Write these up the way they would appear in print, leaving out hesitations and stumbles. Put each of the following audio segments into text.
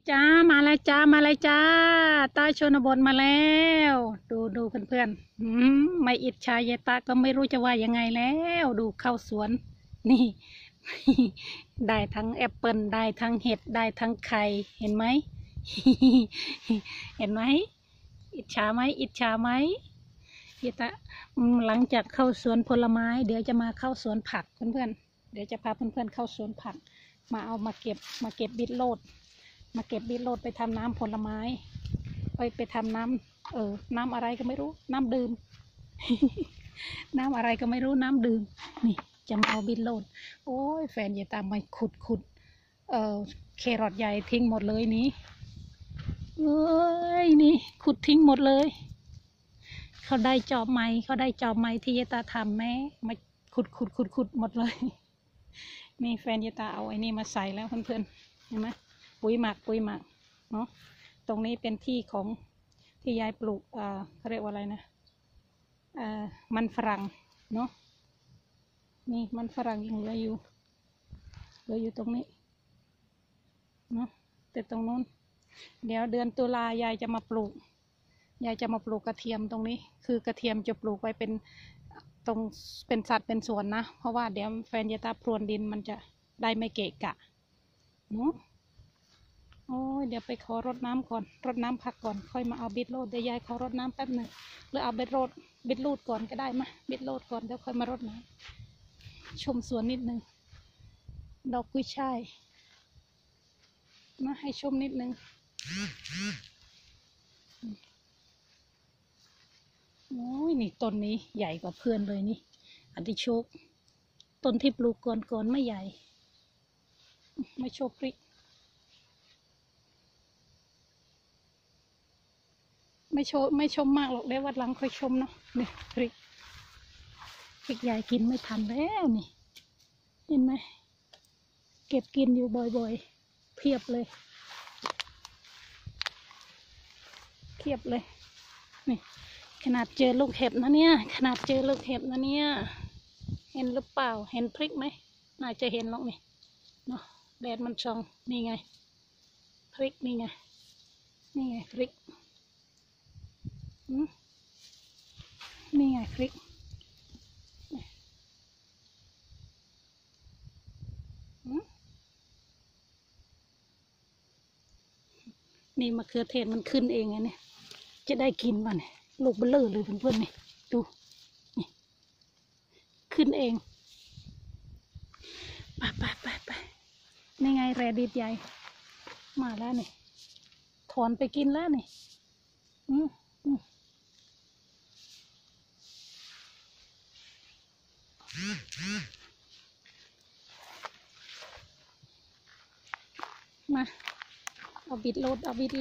จ้ามาแล้วจ้ามาแล้วจ้าใต้ชนบทมาแล้วดูเพื่อนๆไม่อิจฉาเยตาก็ไม่รู้จะว่ายังไงแล้วดูเข้าสวนนี่ ได้ทั้งแอปเปิลได้ทั้งเห็ดได้ทั้งไข่เห็นไหม เห็นไหมอิจฉาไหมอิจฉาไหมเยตาหลังจากเข้าสวนผลไม้เดี๋ยวจะมาเข้าสวนผักเพื่อนๆเดี๋ยวจะพาเพื่อนๆเข้าสวนผักมาเก็บบิดโลดไปทำน้ำผลไม้ไปทำน้ำน้ำอะไรก็ไม่รู้น้ำดื่ม น้ำอะไรก็ไม่รู้น้ำดื่มนี่จะมาเอาบิดโลดโอ้ยแฟนอย่าตามมาขุดเครอทใหญ่ทิ้งหมดเลยนี่เอ้ยนี่ขุดทิ้งหมดเลยเขาได้จอบไม้ที่ยายตาทำแม่มาขุดหมดเลยนี่แฟนยายตาเอาไอ้นี่มาใส่แล้วเพื่อนๆเห็นไหมปุ๋ยหมักเนาะตรงนี้เป็นที่ของที่ยายปลูกเขาเรียกว่าอะไรนะมันฝรั่งเนาะนี่มันฝรั่งยังเหลืออยู่ตรงนี้เนาะแต่ตรงนู้นเดี๋ยวเดือนตุลายายจะมาปลูกกระเทียมตรงนี้คือกระเทียมจะปลูกไว้เป็นตรงเป็นสัดเป็นส่วนนะเพราะว่าเดี๋ยวแฟนยายตาพรวนดินมันจะได้ไม่เกะกะเนาะโอ้ยเดี๋ยวไปขอรดน้ำก่อนรดน้ำผักก่อนค่อยมาเอาบิดโลดเดี๋ยวยายขอรดน้ำแป๊บหนึ่งหรือเอาบิดลูดก่อนก็ได้มาบิดโลดก่อนเดี๋ยวค่อยมารดน้ำชมสวนนิดนึงดอกกุ้ยช่ายมาให้ชมนิดนึงโอ้ยนี่ต้นนี้ใหญ่กว่าเพื่อนเลยนี่อดิโชคต้นที่ปลูกก่อนไม่ใหญ่ไม่โชคพริกไม่ชมมากหรอกเดี๋ยววัดหลังค่อยชมเนาะนี่พริกใหญ่กินไม่ทันแล้วนี่เห็นไหมเก็บกินอยู่บ่อยๆเพียบเลยนี่ขนาดเจอลูกเห็บนะเนี่ยเห็นหรือเปล่าเห็นพริกไหมน่าจะเห็นหรอกนี่เนาะแดดมันส่องนี่ไงพริกนี่ไงพริกนี่ไงพริกนี่มะเขือเทศมันขึ้นเองไงเนี่ยจะได้กินป่ะเนี่ยลูกเบลอเลยเพื่อนๆนี่ดูนี่ขึ้นเองไปนี่ไงแรดิตใหญ่มาแล้วนี่ถอนไปกินแล้วนี่มาเอาบิดโลด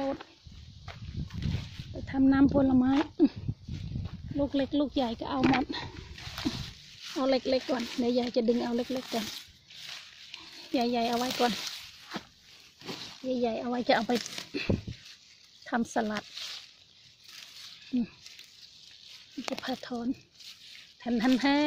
ไปทำน้ำผลไม้ลูกเล็กลูกใหญ่ก็เอาหมดเอาเล็กก่อนเดี๋ยวยายจะดึงเอาเล็กก่อนใหญ่เอาไว้ก่อนใหญ่เอาไว้จะเอาไปทำสลัดจะพาทอนแทน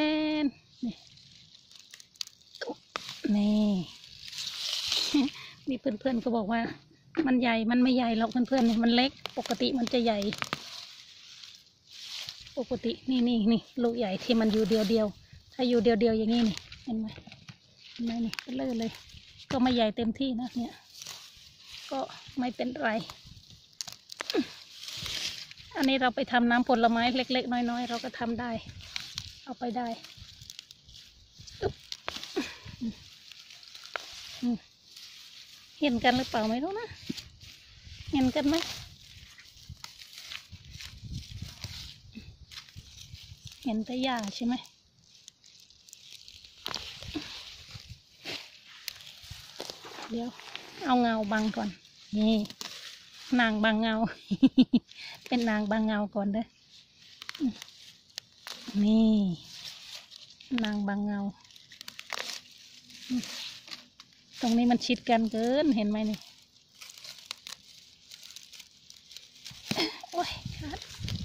นี่เพื่อนก็บอกว่ามันใหญ่มันไม่ใหญ่หรอกเพื่อนมันเล็กปกติมันจะใหญ่ปกตินี่ลูกใหญ่ที่มันอยู่เดียวถ้าอยู่เดียวอย่างนี้นี่เห็นไหมนี่เลยก็ไม่ใหญ่เต็มที่นะเนี่ยก็ไม่เป็นไรอันนี้เราไปทำน้ำผลไม้เล็กๆน้อยๆเราก็ทำได้เอาไปได้เห็นกันหรือเปล่าไม่รู้นะเห็นกันไหมเห็นแต่หญ้าใช่ไหมเดี๋ยวเอาเงาบังก่อนนี่นางบังเงา เป็นนางบังเงาก่อนเด้อนี่นางบังเงาตรงนี้มันชิดกันเกินเห็นไหมนี่โอ้ยขาด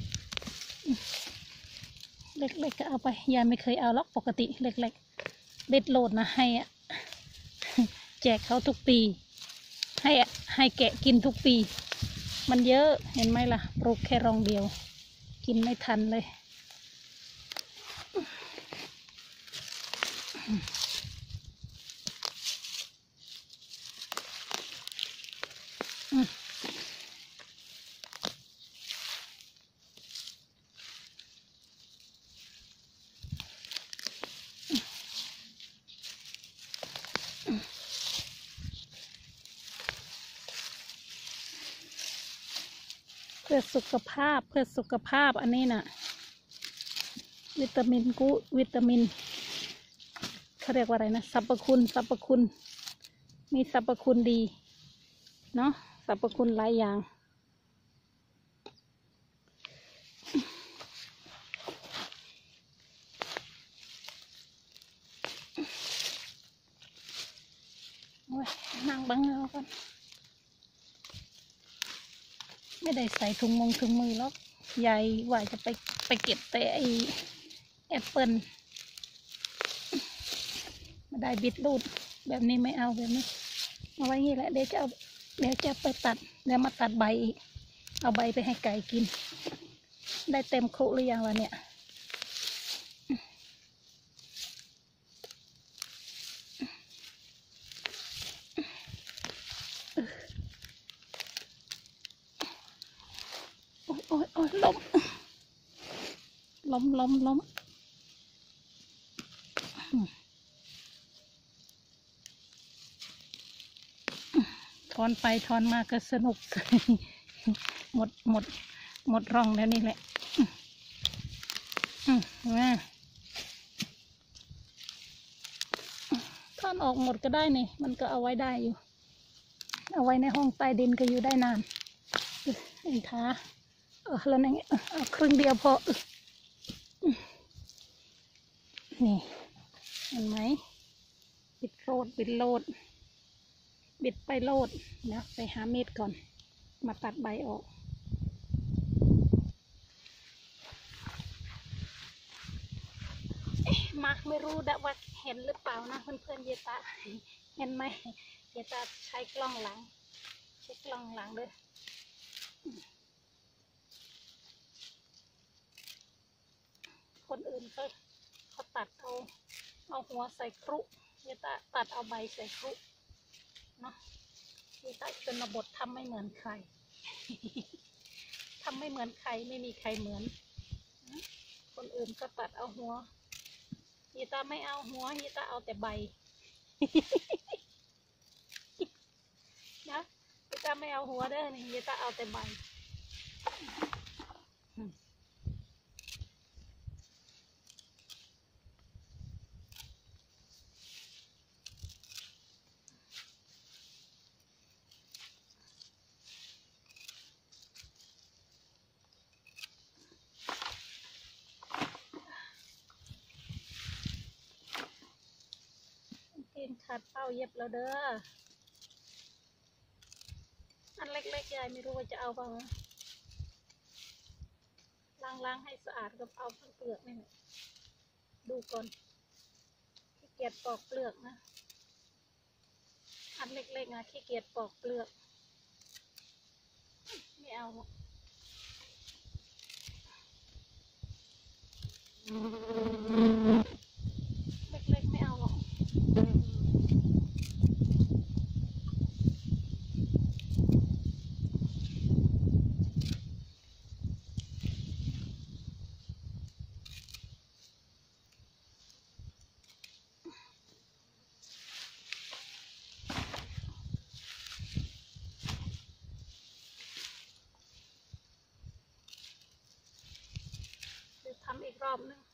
เล็กๆก็เอาไปยายไม่เคยเอาหรอกปกติเล็กๆเด็ดโหลดนะให้แจกเขาทุกปีให้ให้แกะกินทุกปีมันเยอะเห็นไหมล่ะปลูกแค่รองเดียวกินไม่ทันเลยเพื่อสุขภาพอันนี้น่ะวิตามินเขาเรียกว่าอะไรนะสรรพคุณมีสรรพคุณดีเนาะสรรพคุณหลายอย่างโอ้ยนั่งบังเอาก่อนไม่ได้ใส่ถุงมือหรอกใหญ่ว่าจะไปเก็บแต่ไอแอปเปิลไม่ได้บิดรูดแบบนี้ไม่เอาแบบนี้เอาไว้งี้แหละเดี๋ยวจะไปตัดเดี๋ยวมาตัดใบอีกเอาใบไปให้ไก่กินได้เต็มคุหรือยังวะเนี่ยโอ้ยล้มถอนไปถอนมาก็สนุก หมดร่องแล้วนี่แหละถอนออกหมดก็ได้นี่มันก็เอาไว้ได้อยู่เอาไว้ในห้องใต้ดินก็อยู่ได้นานเอ็นขาแล้วนี่เอาครึ่งเดียวพอนี่เห็นไหมบิดโลดบิดไปโลดเดี๋ยวไปหามีดก่อนมาตัดใบออกมาไม่รู้ดะว่าเห็นหรือเปล่านะเพื่อนๆเยตาเห็นไหมเยตาใช้กล้องหลังเลยคนอื่นเขาตัดเอาหัวใส่ครุเยตาตัดเอาใบใส่ครุเนาะเยตาชนบททำไม่เหมือนใคร ทำไม่เหมือนใครไม่มีใครเหมือนคนอื่นก็ตัดเอาหัวยีตาไม่เอาหัวยีตาเอาแต่ใบ นะยีตาไม่เอาหัวเด้อนี่ยีตาเอาแต่ใบกินขาดเป้าเย็บแล้วเด้ออันเล็กๆยายไม่รู้ว่าจะเอาเปล่าล้างให้สะอาดก็เอาทั้งเปลือกนี่แหละดูก่อนขี้เกียจปอกเปลือกนะอันเล็กๆนะขี้เกียจปอกเปลือกไม่เอาเล็กๆไม่เอาหรอกทำอีกรอบนึง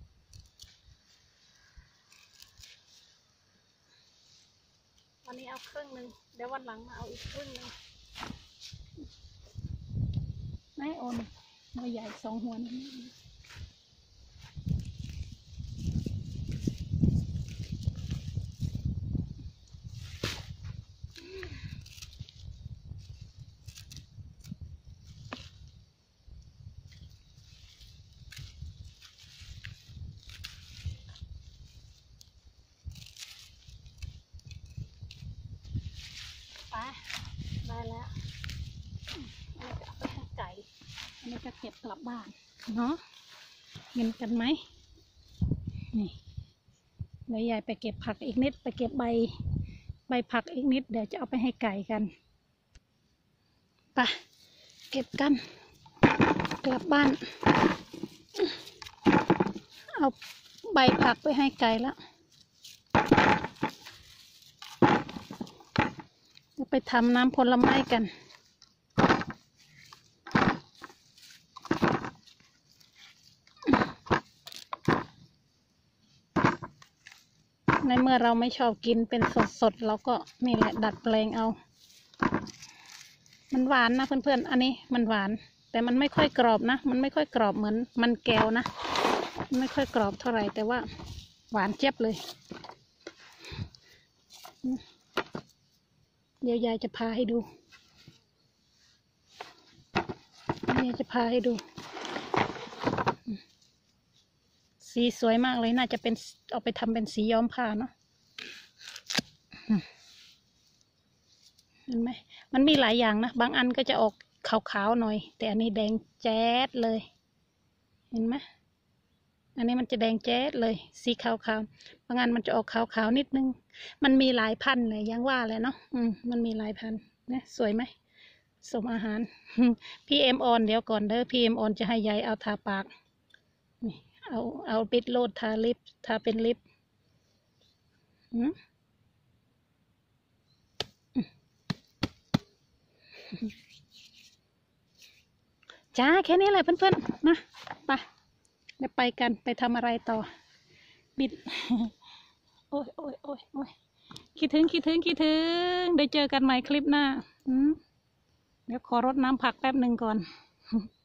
วันนี้เอาครึ่งหนึ่งเดี๋ยววันหลังมาเอาอีกครึ่งหนึ่งไม่โอนหัวใหญ่2 หัวนี่ไปได้แล้วอันนี้จะเอาไปให้ไก่อันนี้จะเก็บกลับบ้านเนาะเห็นกันไหมนี่เดี๋ยวยายไปเก็บผักอีกนิดไปเก็บใบผักอีกนิดเดี๋ยวจะเอาไปให้ไก่กันไปเก็บกันกลับบ้านเอาใบผักไปให้ไก่แล้วจะไปทำน้ำผลไม้กันในเมื่อเราไม่ชอบกินเป็นสดๆเราก็นี่แหละดัดแปลงเอามันหวานนะเพื่อนๆอันนี้มันหวานแต่มันไม่ค่อยกรอบนะมันไม่ค่อยกรอบเหมือนมันแก้วนะไม่ค่อยกรอบเท่าไหร่แต่ว่าหวานเจี๊ยบเลยเดี๋ยวยายจะพาให้ดูสีสวยมากเลยน่าจะเป็นเอาไปทำเป็นสีย้อมผ้าเนาะเห็นไหมมันมีหลายอย่างนะบางอันก็จะออกขาวๆหน่อยแต่อันนี้แดงแจ๊ดเลยเห็นไหมอันนี้มันจะแดงแจ๊ดเลยสีขาวๆบางอันมันจะออกขาวๆนิดนึงมันมีหลายพันธุ์เลยยังว่าเลยเนาะมันมีหลายพันธุ์นะสวยไหมสมอาหาร พี่เอ็มออนเดี๋ยวก่อนเด้อพี่เอ็มออนจะให้ยายเอาทาปากนี่เอาปิดโลดทาลิปทาเป็นลิปจ้าแค่นี้แหละเพื่อนๆนะไปเดี๋ยวไปกันไปทำอะไรต่อบิด โอ้ยคิดถึงเดี๋ยวเจอกันใหม่คลิปหน้าเดี๋ยวขอรดน้ำผักแป๊บหนึ่งก่อน